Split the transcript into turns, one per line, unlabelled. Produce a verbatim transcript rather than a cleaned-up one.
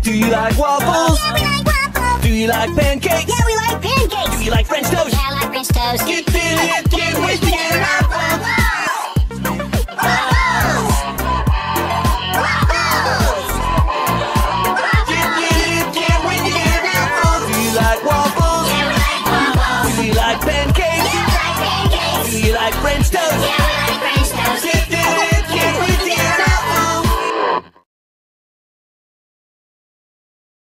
Do you like waffles?
Yeah, we like waffles.
Do you like pancakes?
Yeah, we like pancakes.
Do you like French toast?
Yeah, I like French toast.
Get fitted, get with me, and waffles. Get fitted, get with me, and waffles. Do you like waffles?
Yeah, we like waffles.
Do you like pancakes?
Yeah, we like pancakes.
Do you like French toast?
Yeah,